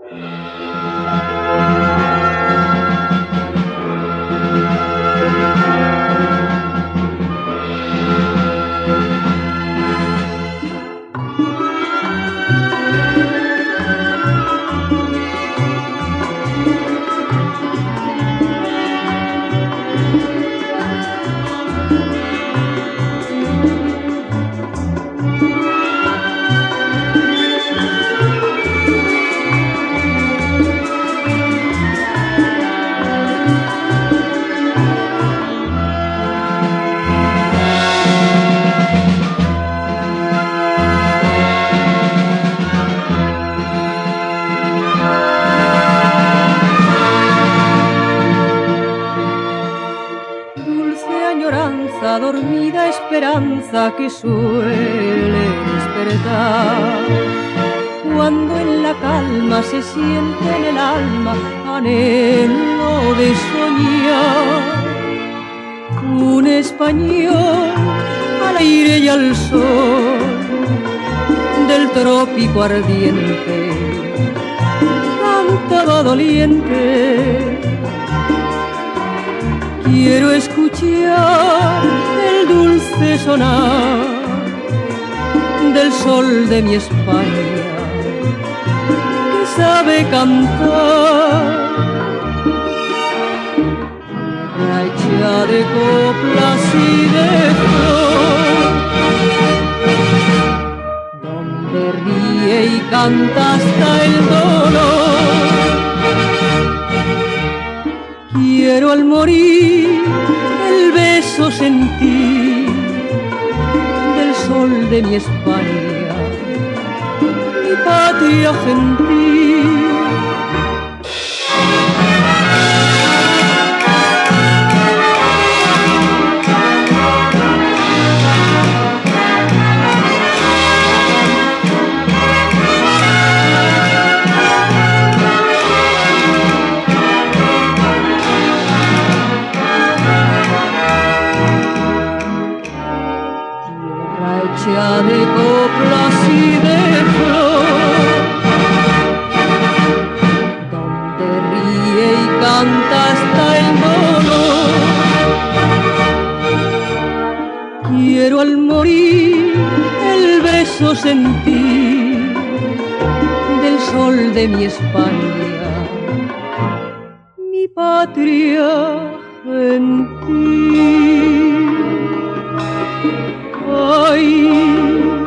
Dormida esperanza que suele despertar cuando en la calma se siente en el alma anhelo de soñar. Un español al aire y al sol del trópico ardiente cantaba doliente. Quiero escuchar el dulce sonar del sol de mi España que sabe cantar. Tierra hecha de coplas y de flor, donde ríe y canta hasta el dolor. Quiero al morir el beso sentir del sol de mi España, mi patria gentil. Hecha de coplas y de flor, donde ríe y canta hasta el dolor. Quiero al morir el beso sentir del sol de mi España, mi patria gentil. Ay,